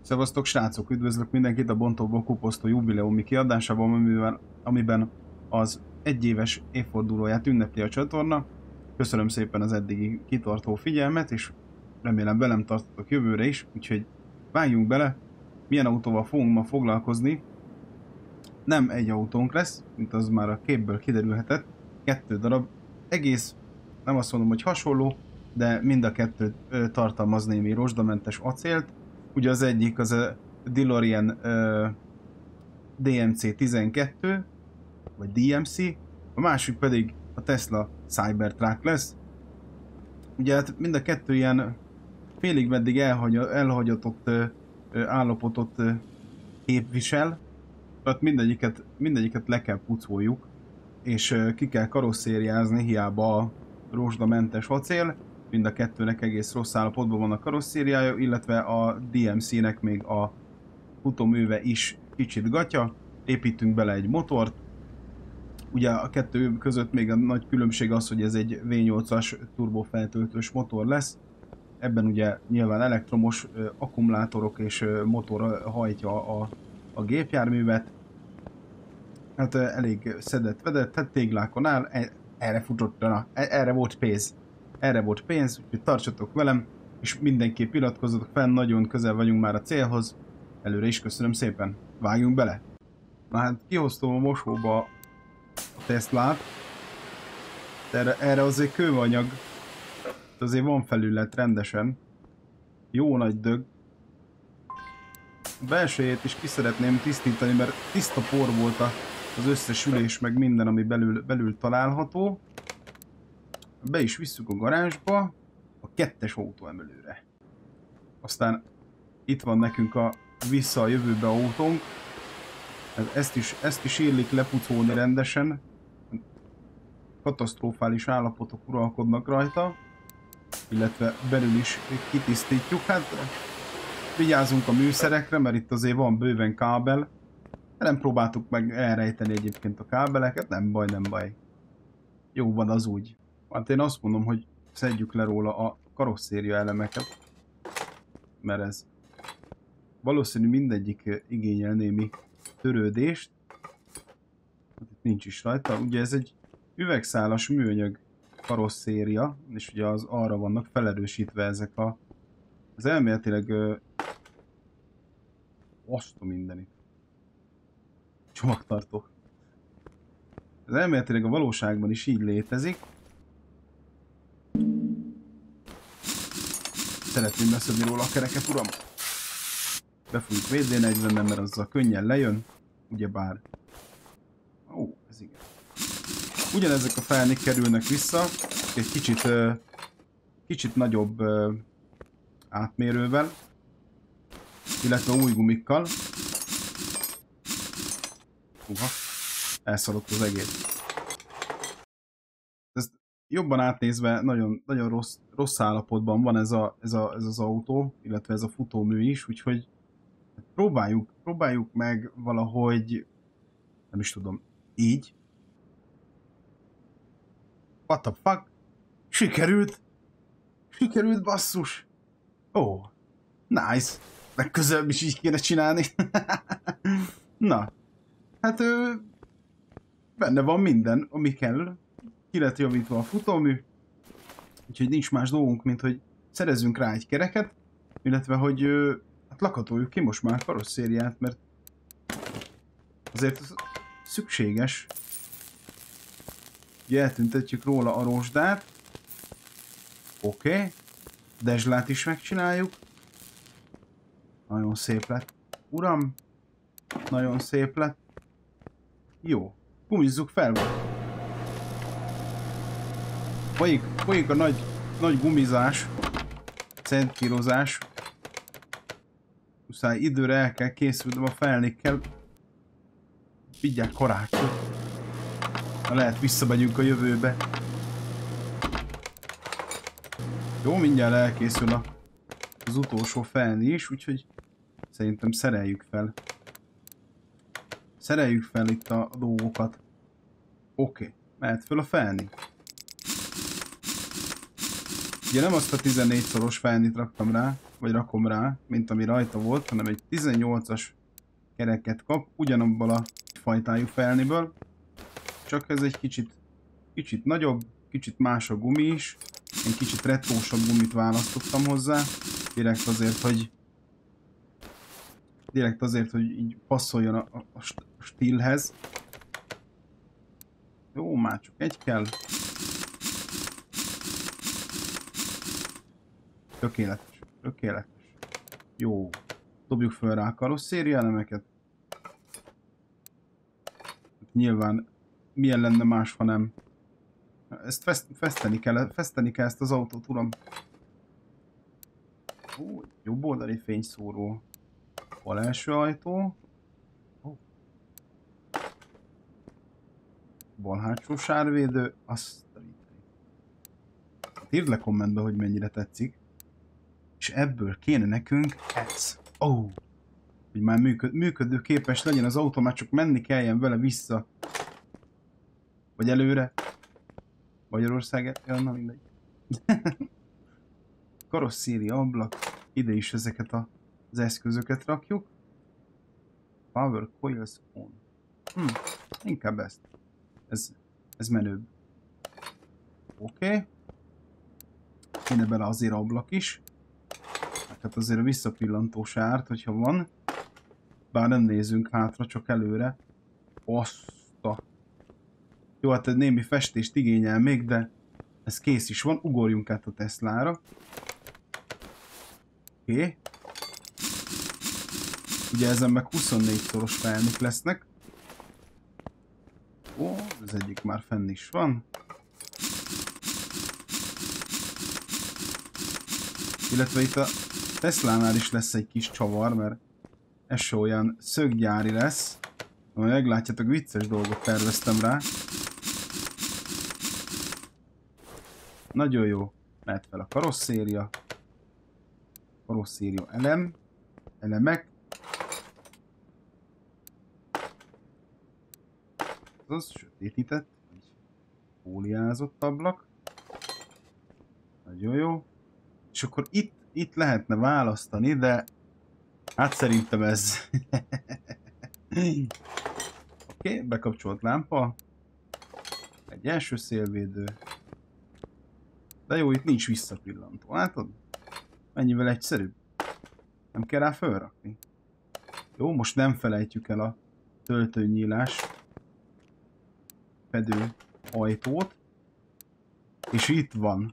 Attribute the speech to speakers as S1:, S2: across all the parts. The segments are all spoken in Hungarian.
S1: Szevasztok srácok, üdvözlök mindenkit a Bontóból Kuposztó jubileumi kiadásában, amiben az egyéves évfordulóját ünnepli a csatorna. Köszönöm szépen az eddigi kitartó figyelmet, és remélem velem tartotok jövőre is, úgyhogy vágjunk bele, milyen autóval fogunk ma foglalkozni. Nem egy autónk lesz, mint az már a képből kiderülhetett, 2 darab, egész, nem azt mondom, hogy hasonló, de mind a kettő tartalmaz némi rozsdamentes acélt. Ugye az egyik az a DeLorean DMC-12, vagy DMC, a másik pedig a Tesla Cybertruck lesz. Ugye hát mind a kettő ilyen félig meddig elhagyatott állapotot képvisel, tehát mindegyiket le kell pucoljuk, és ki kell karosszériázni, hiába a rozsdamentes acél. Mind a kettőnek egész rossz állapotban van a karosszériája, illetve a DMC-nek még a futóműve is kicsit gatya. Építünk bele egy motort. Ugye a kettő között még a nagy különbség az, hogy ez egy V8-as turbofeltöltős motor lesz. Ebben ugye nyilván elektromos akkumulátorok és motor hajtja a gépjárművet. Hát elég szedett-vedett, hát téglákon áll, erre futott, erre volt pénz. Erre volt pénz, úgyhogy tartsatok velem, és mindenképp iratkozzatok fel, nagyon közel vagyunk már a célhoz. Előre is köszönöm szépen. Vágjunk bele! Na hát kihoztam a mosóba a Teslát. Erre azért kőanyag. Azért van felület rendesen. Jó nagy dög. A belsejét is ki szeretném tisztítani, mert tiszta por volt az összes ülés, meg minden, ami belül található. Be is visszük a garázsba, a 2-es autóemelőre. Aztán itt van nekünk a vissza a jövőbe autónk. Ezt is illik lepucolni rendesen. Katasztrofális állapotok uralkodnak rajta. Illetve belül is kitisztítjuk. Hát vigyázzunk a műszerekre, mert itt azért van bőven kábel. Nem próbáltuk meg elrejteni egyébként a kábeleket, nem baj, nem baj. Jó van az úgy. Hát én azt mondom, hogy szedjük le róla a karosszéria elemeket, mert ez valószínű mindegyik igényel némi törődést. Itt nincs is rajta. Ugye ez egy üvegszálas műanyag karosszéria, és ugye arra vannak felerősítve ezek az elméletileg azt a mindenit. Csomagtartó. Ez elméletileg a valóságban is így létezik. Szeretném beszedni róla a kereket, uram. Befújjuk WD-40-en, mert azzal könnyen lejön. Ugyebár. Ó, ez igen. Ugyanezek a felnik kerülnek vissza. Egy kicsit nagyobb átmérővel. Illetve új gumikkal. Húha. Elszaladt az egész. Jobban átnézve nagyon, nagyon rossz állapotban van ez az autó, illetve ez a futómű is, úgyhogy próbáljuk meg valahogy, nem is tudom, így. What the fuck? Sikerült! Sikerült, basszus! Ó, nice! Legközelebb is így kéne csinálni. Na, hát benne van minden, ami kell. Ki lett javítva a futómű, úgyhogy nincs más dolgunk, mint hogy szerezzünk rá egy kereket, illetve hogy hát lakatoljuk ki most már karosszériát, mert azért az szükséges. Ugye eltüntetjük róla a rozsdát. Oké. Dezslát is megcsináljuk. Nagyon szép lett. Uram, nagyon szép lett. Jó, gumizzuk fel. Folyik a nagy gumizás, centkírozás. Muszáj időre el kell készülnöm a felnikkel. Vigyák karácsony. Ha lehet, visszamegyünk a jövőbe. Jó, mindjárt elkészül az utolsó felni is, úgyhogy szerintem szereljük fel. Szereljük fel itt a dolgokat. Oké, mehet föl a felni. Ugye nem azt a 14-szoros felnit raktam rá, vagy rakom rá, mint ami rajta volt, hanem egy 18-as kereket kap, ugyanabból a fajtájú felniből. Csak ez egy kicsit nagyobb, kicsit más a gumi is. Én kicsit retrósabb gumit választottam hozzá. Direkt azért, hogy így passzoljon a stílhez. Jó, már csak egy kell. Tökéletes, tökéletes. Jó. Dobjuk fel rá a karosszéria elemeket. Nyilván milyen lenne más, ha nem. Ezt feszteni kell ezt az autót, uram. Ó, jobb oldali fényszóró. Bal első ajtó. Ó. Bal hátsó sárvédő. Azt írd le kommentbe, hogy mennyire tetszik. És ebből kéne nekünk ez. Ó. Hogy már működőképes legyen az autó, már csak menni kelljen vele vissza. Vagy előre. Magyarország, ja, na mindegy. Karosszéria ablak. Ide is ezeket az eszközöket rakjuk. Power coils on. Inkább ezt. Ez menőbb. Oké. Kéne bele azért ablak is. Hát azért a visszapillantós árt, hogyha van. Bár nem nézünk hátra, csak előre. Oszta. Jó, hát egy némi festést igényel még, de ez kész is van. Ugorjunk át a Teslára. Oké. Ugye ezen meg 24-szoros felnik lesznek. Ó, az egyik már fenn is van. Illetve itt a Teslánál is lesz egy kis csavar, mert ez se olyan szöggyári lesz. Majd meglátjátok, vicces dolgot terveztem rá. Nagyon jó. Mehet fel a karosszéria. Karosszéria elemek. Az sötétített, fóliázott ablak. Nagyon jó. És akkor itt lehetne választani, de hát szerintem ez... Oké, bekapcsolt lámpa. Egy első szélvédő. De jó, itt nincs visszapillantó, látod? Mennyivel egyszerűbb. Nem kell rá fölrakni. Jó, most nem felejtjük el a töltőnyílás fedő ajtót. És itt van.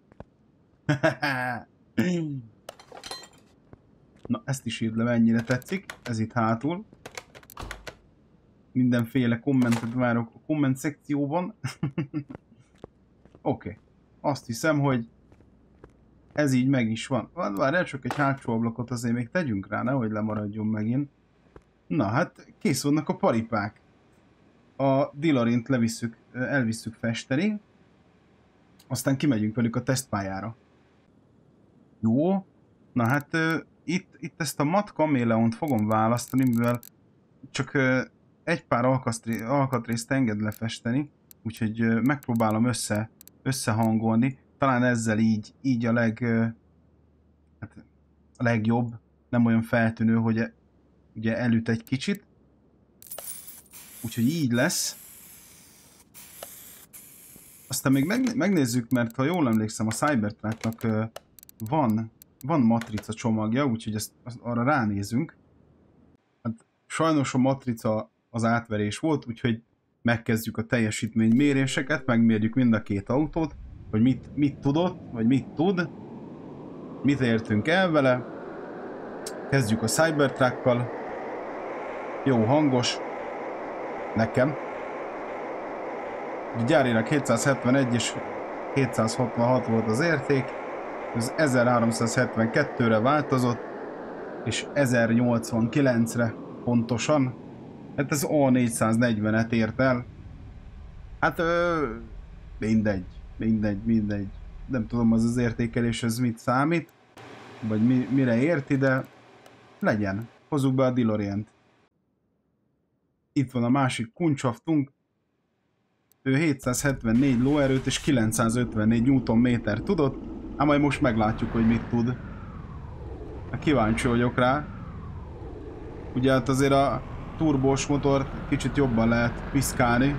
S1: Na, ezt is írd le, mennyire tetszik. Ez itt hátul. Mindenféle kommentet várok a komment szekcióban. Oké. Azt hiszem, hogy ez így meg is van. Várjál, csak egy hátsó ablakot azért még tegyünk rá, nehogy lemaradjon megint. Na hát, kész vannak a paripák. A Dillarint elvisszük festeni. Aztán kimegyünk velük a tesztpályára. Jó. Na hát itt ezt a mat kaméleont fogom választani, mivel csak egy pár alkatrészt enged lefesteni. Úgyhogy megpróbálom összehangolni. Talán ezzel így a legjobb. Nem olyan feltűnő, hogy ugye elüt egy kicsit. Úgyhogy így lesz. Aztán még megnézzük, mert ha jól emlékszem, a Cybertrucknak van matrica csomagja, úgyhogy arra ránézünk. Hát, sajnos a matrica az átverés volt, úgyhogy megkezdjük a teljesítményméréseket, megmérjük mind a két autót, hogy mit tudott, vagy mit tud, mit értünk el vele. Kezdjük a Cybertruckkal. Jó hangos. Nekem. Gyárilag 771 és 766 volt az érték. Ez 1372-re változott, és 1089-re pontosan. Hát ez A440-et ért el. Hát mindegy. Nem tudom, az értékelés ez mit számít, vagy mire érti, de legyen. Hozzuk be a DeLorean-t. Itt van a másik kuncsaftunk. Ő 774 lóerőt és 954 Nm tudott. Hát majd most meglátjuk, hogy mit tud. Kíváncsi vagyok rá. Ugye hát azért a turbós motort kicsit jobban lehet piszkálni.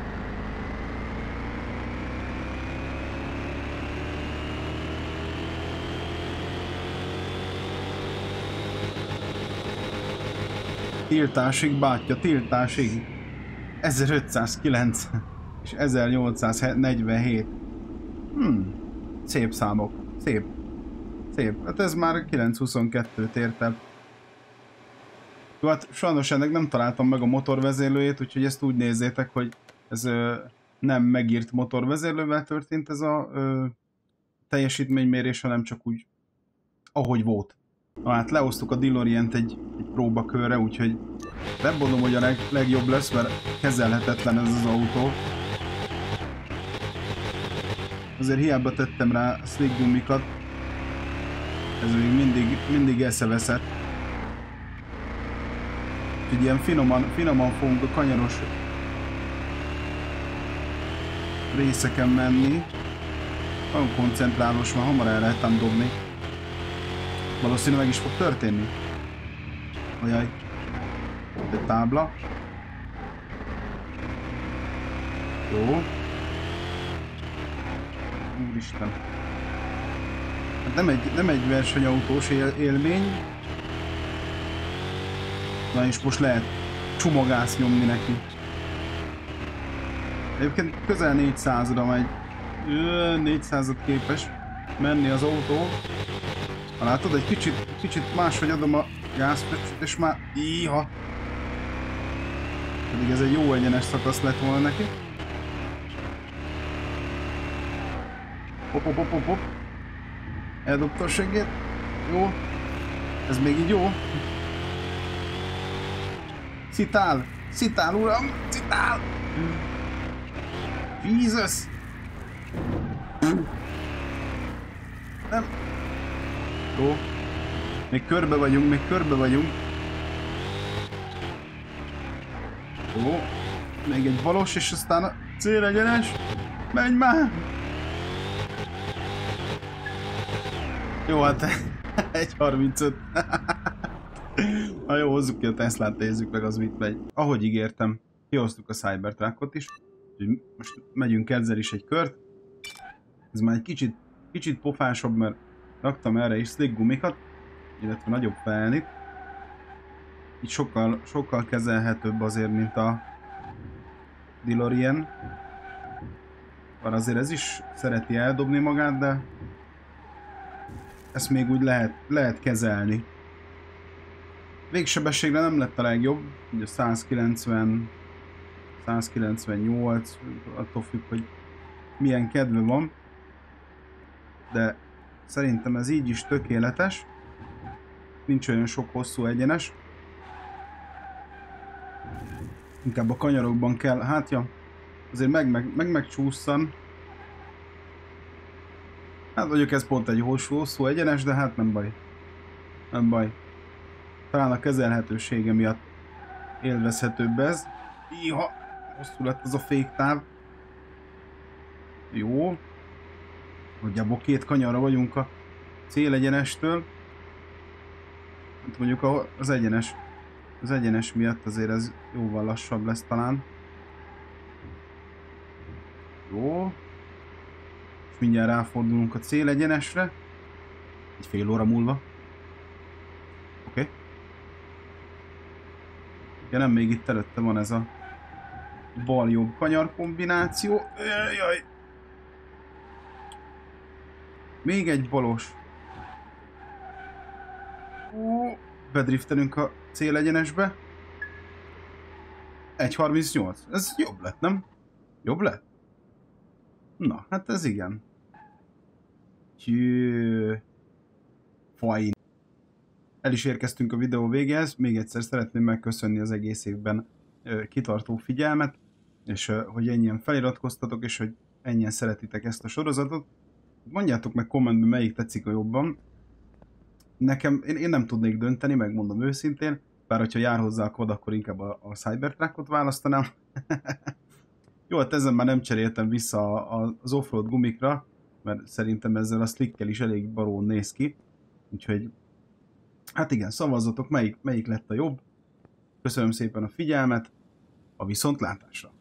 S1: Tiltásig, bátya, tiltásig. 1509 és 1847. Szép számok. Szép. Szép. Hát ez már 922-t ért el. Jó, hát sajnos ennek nem találtam meg a motorvezérlőjét, úgyhogy ezt úgy nézzétek, hogy ez nem megírt motorvezérlővel történt ez a teljesítménymérés, hanem csak úgy, ahogy volt. Na hát leosztuk a DeLorean-t egy próbakörre, úgyhogy nem mondom, hogy a legjobb lesz, mert kezelhetetlen ez az autó. Azért hiába tettem rá slick gumikat, ez még mindig eszeveszett. Úgyhogy ilyen finoman fogunk a kanyaros részeken menni. Nagyon koncentrálós, már hamar el lehetem dobni. Valószínűleg meg is fog történni. Ajaj. Egy tábla. Jó. Úristen. Hát nem egy versenyautós élmény. Na és most lehet csumagász nyomni neki. Egyébként közel 400-ra megy. 400-at képes menni az autó. Ha látod, egy kicsit máshogy adom a gázpöcsöt, és már íha. Pedig ez egy jó egyenes szakasz lett volna neki. Hop. Eldobta a seggét. Jó. Ez még így jó. Szitál, uram! Szitál! Jesus! Nem. Jó. Még körbe vagyunk. Jó. Még egy valós, és aztán a célegyenes. Menj már! Jó, hát 1.35. Na jó, hozzuk ki a Teslát, nézzük meg, az mit megy. Ahogy ígértem, kihoztuk a Cybertruckot is. Úgyhogy most megyünk ezzel is egy kört. Ez már egy kicsit pofásabb, mert raktam erre is slick gumikat, illetve nagyobb felnit. Így sokkal kezelhetőbb azért, mint a DeLorean. Bár azért ez is szereti eldobni magát, de ezt még úgy lehet kezelni. Végsebességre nem lett a legjobb, ugye 190, 198, attól függ, hogy milyen kedve van. De szerintem ez így is tökéletes. Nincs olyan sok hosszú egyenes. Inkább a kanyarokban kell, hát ja, azért megcsúszszan. Hát mondjuk ez pont egy hosszú egyenes, de hát nem baj. Nem baj. Talán a kezelhetősége miatt élvezhetőbb ez. Iha! Hosszú lett az a féktáv. Jó. Nagyjából 2 kanyarra vagyunk a célegyenestől. Hát mondjuk az egyenes miatt azért ez jóval lassabb lesz talán. Jó. És mindjárt ráfordulunk a célegyenesre. Egy fél óra múlva. Oké. Ja, nem, még itt előtte van ez a bal-jobb kanyar kombináció. Jaj. Még egy balos. Bedriftelünk a célegyenesbe. 1.38. Ez jobb lett, nem? Jobb lett? Na, hát ez igen. Fajn. El is érkeztünk a videó végéhez. Még egyszer szeretném megköszönni az egész évben kitartó figyelmet, és hogy ennyien feliratkoztatok, és hogy ennyien szeretitek ezt a sorozatot. Mondjátok meg kommentben, melyik tetszik a jobban. Nekem, én nem tudnék dönteni, megmondom őszintén, bár hogyha jár hozzá a kód, akkor inkább a Cybertruckot választanám. Jó, hát ezen már nem cseréltem vissza az offroad gumikra, mert szerintem ezzel a slickkel is elég barón néz ki. Úgyhogy, hát igen, szavazzatok, melyik lett a jobb. Köszönöm szépen a figyelmet, a viszontlátásra!